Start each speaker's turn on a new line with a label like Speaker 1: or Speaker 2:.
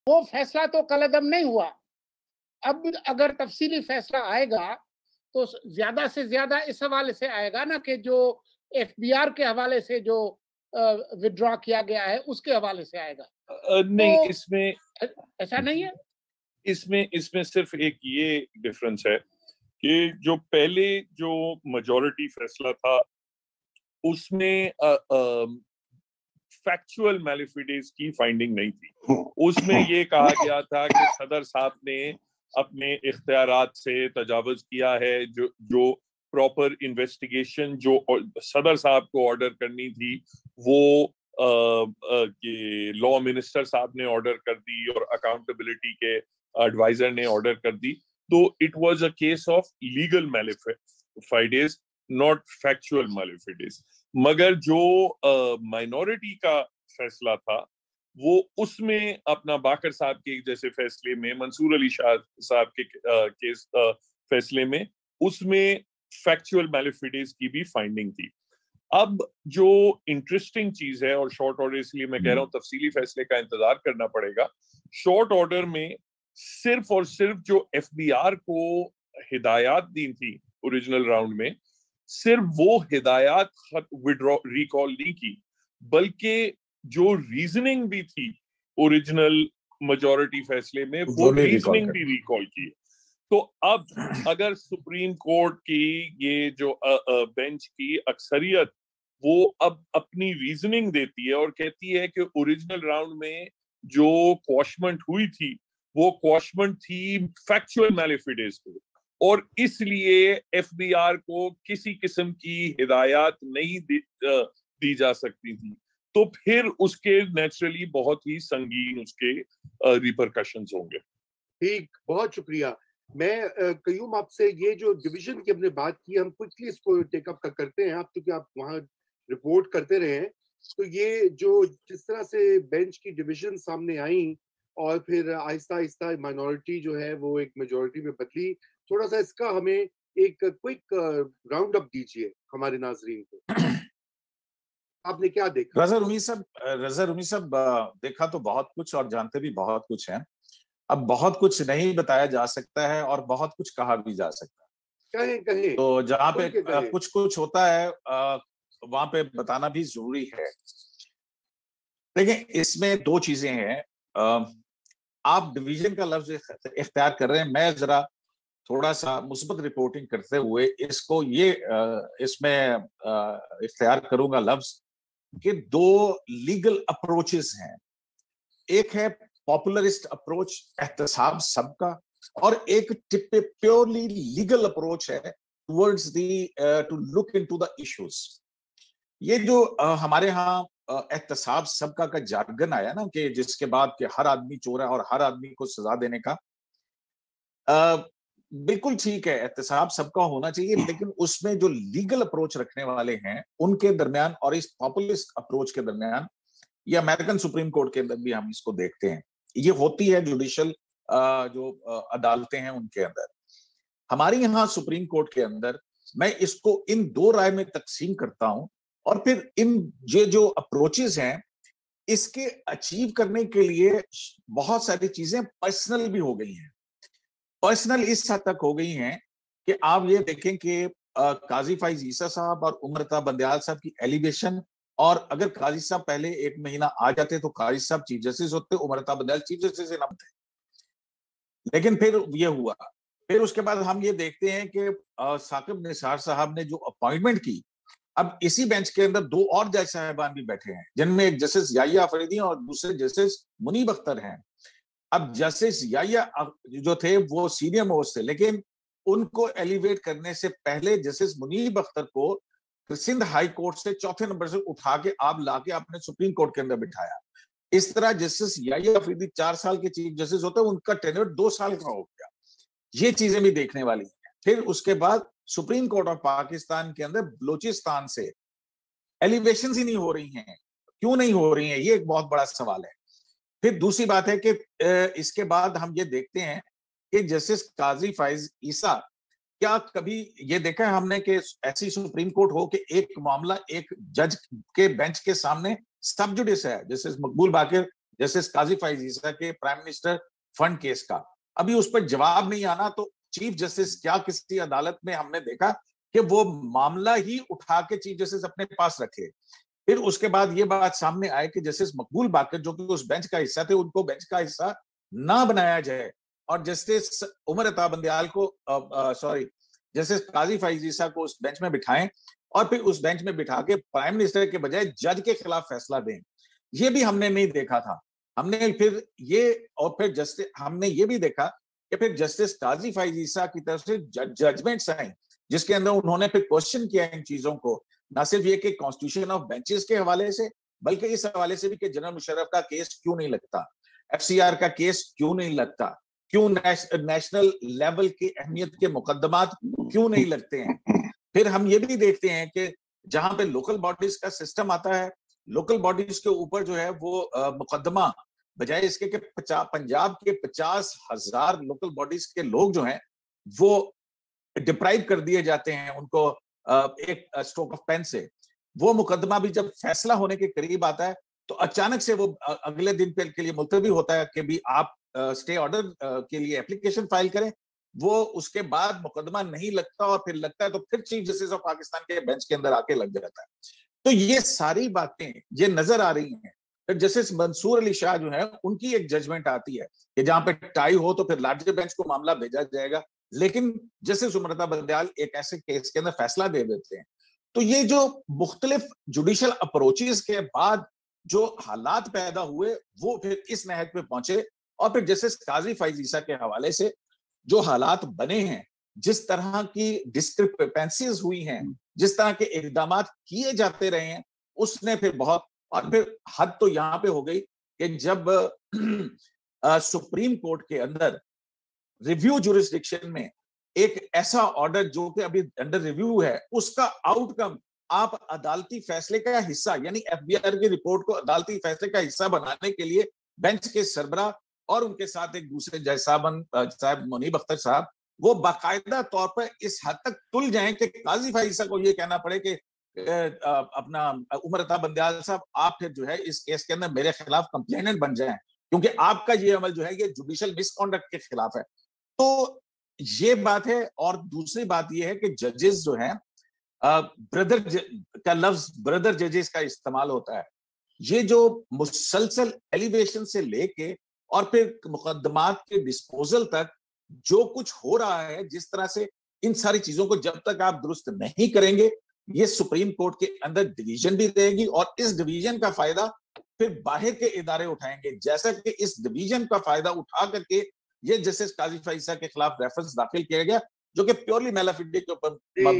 Speaker 1: वो फैसला तो कलअदम नहीं हुआ। अब अगर तफसीली फैसला आएगा तो ज्यादा से ज्यादा इस हवाले से आएगा ना कि जो एफबीआर के हवाले से जो विड्रॉ किया गया है उसके हवाले से आएगा।
Speaker 2: नहीं,
Speaker 1: तो
Speaker 2: इसमें
Speaker 1: ऐसा नहीं है।
Speaker 2: इसमें इसमें सिर्फ एक ये डिफरेंस है कि जो पहले जो मेजॉरिटी फैसला था उसमें फैक्चुअल मैलिफिडेज की फाइंडिंग नहीं थी। उसमें ये कहा गया था कि सदर साहब ने अपने इख्तियारात से तजावुज किया है, जो प्रॉपर इन्वेस्टिगेशन जो सदर साहब को ऑर्डर करनी थी वो लॉ मिनिस्टर साहब ने ऑर्डर कर दी और अकाउंटेबिलिटी के एडवाइजर ने ऑर्डर कर दी। तो it was a case of legal malafides, not factual malafides. मगर जो माइनॉरिटी का फैसला था वो उसमें अपना बाकर साहब के जैसे फैसले में, मंसूर अली शाह साहब के केस फैसले में, उसमें फैक्चुअल मैलिफिडेज की भी फाइंडिंग थी। अब जो इंटरेस्टिंग चीज है, और शॉर्ट ऑर्डर इसलिए मैं कह रहा हूं तफसीली फैसले का इंतजार करना पड़ेगा, शॉर्ट ऑर्डर में सिर्फ और सिर्फ जो एफबीआर को हिदायत दी थी ओरिजिनल राउंड में, सिर्फ वो हिदायत विड्रॉ रिकॉल नहीं की, बल्कि जो रीजनिंग भी थी ओरिजिनल मेजॉरिटी फैसले में वो रीजनिंग भी रिकॉल की। तो अब अगर सुप्रीम कोर्ट की ये जो बेंच की अक्सरियत वो अब अपनी रीजनिंग देती है और कहती है कि ओरिजिनल राउंड में जो क्वॉशमेंट हुई थी वो क्वॉशमेंट थी फैक्चुअल मैलिफिडेज पे, और इसलिए एफबीआर को किसी किस्म की हिदायत नहीं दी जा सकती थी, तो फिर उसके नेचुरली बहुत ही संगीन उसके रिपरकशंस होंगे।
Speaker 3: ठीक, बहुत शुक्रिया। मैं कयूम आपसे ये जो डिवीजन की हमने बात की, हम क्विकली इसको टेकअप करते हैं आप, क्योंकि आप वहां रिपोर्ट करते रहे हैं। तो ये जो जिस तरह से बेंच की डिवीजन सामने आई और फिर आहिस्ता आहिस्ता माइनॉरिटी जो है वो एक मेजॉरिटी में बदली, थोड़ा सा इसका हमें एक क्विक राउंड अप दीजिए हमारे नाजरीन को। आपने क्या देखा?
Speaker 4: रज़ा रुमी साहब, देखा तो बहुत कुछ और जानते भी बहुत कुछ हैं। अब बहुत कुछ नहीं बताया जा सकता है और बहुत कुछ कहा भी जा सकता है।
Speaker 3: कहें
Speaker 4: तो जहाँ पे कुछ कुछ होता है वहां पे बताना भी जरूरी है। देखिए, इसमें दो चीजें हैं। आप डिवीजन का लफ्ज इख्तियार कर रहे हैं, मैं जरा थोड़ा सा मुस्बत रिपोर्टिंग करते हुए इसको ये इसमें इख्तियार करूंगा लफ्ज कि दो लीगल अप्रोचेस हैं। एक है पॉपुलरिस्ट अप्रोच एहतसाब सबका, और एक प्योरली लीगल अप्रोच है towards the to look into the issues. ये जो हमारे यहाँ एहतसाब सबका का जार्गन आया ना, कि जिसके बाद कि हर आदमी चोर है और हर आदमी को सजा देने का, बिल्कुल ठीक है, एहतसाब सबका होना चाहिए, लेकिन उसमें जो लीगल अप्रोच रखने वाले हैं उनके दरमियान और इस पॉपुलिस्ट अप्रोच के दरमियान, ये अमेरिकन सुप्रीम कोर्ट के अंदर भी हम इसको देखते हैं, ये होती है जुडिशियल जो अदालतें हैं उनके अंदर। हमारे यहाँ सुप्रीम कोर्ट के अंदर मैं इसको इन दो राय में तकसीम करता हूं, और फिर इन जो अप्रोचेस हैं इसके अचीव करने के लिए बहुत सारी चीजें पर्सनल भी हो गई हैं। पर्सनल इस हद तक हो गई हैं कि आप ये देखें कि काजी फाइज ईसा साहब और उमर अता बंदयाल साहब की एलिगेशन, और अगर काजी साहब पहले एक महीना आ जाते तो काजी साहब चीफ जस्टिस होते, उमर अता बंदयाल चीफ जस्टिस इनाम थे, लेकिन फिर ये हुआ। फिर उसके बाद हम ये देखते हैं कि साकिब निसार साहब ने जो अपॉइंटमेंट की, अब इसी बेंच के अंदर दो और जज साहबान भी बैठे हैं, जिनमें एक जस्टिस याहिया अफरीदी और दूसरे जस्टिस मुनीब अख्तर हैं। अब जस्टिस याहिया जो थे वो सीनियर मोस्ट थे, लेकिन उनको एलिवेट करने से पहले जस्टिस मुनीब अख्तर को सिंध हाई कोर्ट से चौथे नंबर से उठा के आप लाके आपने सुप्रीम कोर्ट के अंदर बिठाया। इस तरह जस्टिस याहिया अफरीदी 4 साल के चीफ जस्टिस होते, उनका टेन्योर 2 साल का हो गया। ये चीजें भी देखने वाली हैं। फिर उसके बाद सुप्रीम कोर्ट ऑफ पाकिस्तान के अंदर बलूचिस्तान से एलिवेशन ही नहीं हो रही हैं। क्यों नहीं हो रही हैं, ये एक बहुत बड़ा सवाल है। फिर दूसरी बात है कि इसके बाद हम ये देखते हैं कि जस्टिस काजी फाइज ईसा, क्या कभी ये देखा है हमने कि ऐसी सुप्रीम कोर्ट हो कि एक मामला एक जज के बेंच के सामने सब जुडिस है, जस्टिस मकबूल बाकिर जस्टिस काजी फैज ईसा के प्राइम मिनिस्टर फंड केस का, अभी उस पर जवाब नहीं आना तो चीफ जस्टिस क्या किसी अदालत में हमने देखा कि वो मामला ही उठा के चीफ जस्टिस अपने पास रखे। फिर उसके बाद ये बात सामने आए कि जस्टिस मकबूल बाकर जो कि उस बेंच का हिस्सा थे, उनको बेंच का हिस्सा ना बनाया जाए और जस्टिस उमर अता बंदयाल को जस्टिस काजी फैज ईसा को उस बेंच में बिठाएं और फिर उस बेंच में बिठा के प्राइम मिनिस्टर के बजाय जज के खिलाफ फैसला दें। ये भी हमने नहीं देखा था। हमने फिर हमने ये भी देखा कि फिर जस्टिस काजी फैज ईसा की तरफ से जजमेंट्स आए जिसके अंदर उन्होंने फिर क्वेश्चन किया इन चीजों को, ना सिर्फ ये कि कॉन्स्टिट्यूशन ऑफ बेंचेस के हवाले से, बल्कि इस हवाले से भी कि जनरल मुशर्रफ का केस क्यों नहीं लगता, एफसीआर का केस क्यों नहीं लगता, क्यों नेशनल लेवल की अहमियत के मुकदमात क्यों नहीं लगते हैं। फिर हम ये भी देखते हैं कि जहां पे लोकल बॉडीज का सिस्टम आता है, लोकल बॉडीज के ऊपर जो है वो मुकदमा बजाय इसके कि पंजाब के 50,000 लोकल बॉडीज के लोग जो हैं वो डिप्राइव कर दिए जाते हैं उनको एक स्ट्रोक ऑफ पेन से। वो मुकदमा भी जब फैसला होने के करीब आता है तो अचानक से वो अगले दिन के लिए मुलतवी होता है कि भी आप स्टे ऑर्डर के लिए एप्लीकेशन फाइल करें। वो उसके बाद मुकदमा नहीं लगता और फिर लगता है तो फिर चीफ जस्टिस ऑफ पाकिस्तान के बेंच के अंदर आके लग जाता है। तो ये सारी बातें ये नजर आ रही हैं। फिर जस्टिस मंसूर अली शाह जो है उनकी एक जजमेंट आती है कि जहां पे टाई हो तो फिर लार्जर बेंच को मामला भेजा जाएगा, लेकिन जस्टिस उमर अता बंदयाल एक ऐसे केस के अंदर फैसला दे देते हैं। तो ये जो मुख्तलिफ जुडिशल अप्रोचेस के बाद जो हालात पैदा हुए वो फिर इस नहज पे पहुंचे और फिर जस्टिस काजी फैज ईसा के हवाले से जो हालात बने हैं, जिस तरह की डिस्क्रिपेंसीज हुई हैं, जिस तरह के इकदाम किए जाते रहे हैं, उसने फिर बहुत, और फिर हद तो यहां पे हो गई कि जब सुप्रीम कोर्ट के अंदर रिव्यू जुरिस्डिक्शन में एक ऐसा ऑर्डर जो कि अभी अंडर रिव्यू है, उसका आउटकम आप अदालती फैसले का हिस्सा यानी एफबीआर की रिपोर्ट को अदालती फैसले का हिस्सा बनाने के लिए बेंच के सरबराह और उनके साथ एक दूसरे जज साहब मुनीब अख्तर साहब वो बाकायदा तौर पर इस हद तक तुल जाएं कि काजी फैज ईसा को ये कहना पड़े कि अपना उमर अता बंदयाल साहब आप फिर जो है इस केस के अंदर मेरे खिलाफ कंप्लेनेंट बन जाएं, क्योंकि आपका ये अमल जो है ये जुडिशियल मिसकॉन्डक्ट के खिलाफ है। तो ये बात है। और दूसरी बात ये है कि जजेस जो है ब्रदर का लफ्ज ब्रदर जजेस का इस्तेमाल होता है। ये जो मुसलसल एलिवेशन से लेके और फिर मुकदमात के डिस्पोजल तक जो कुछ हो रहा है, जिस तरह से इन सारी चीजों को जब तक आप दुरुस्त नहीं करेंगे, ये सुप्रीम कोर्ट के अंदर डिवीजन भी रहेगी और इस डिवीजन का फायदा फिर बाहर के इदारे उठाएंगे, जैसा कि इस डिवीजन का फायदा उठा करके ये जस्टिस काजी फैज ईसा के खिलाफ रेफरेंस दाखिल किया गया जो कि प्योरली मेलाफिडे के ऊपर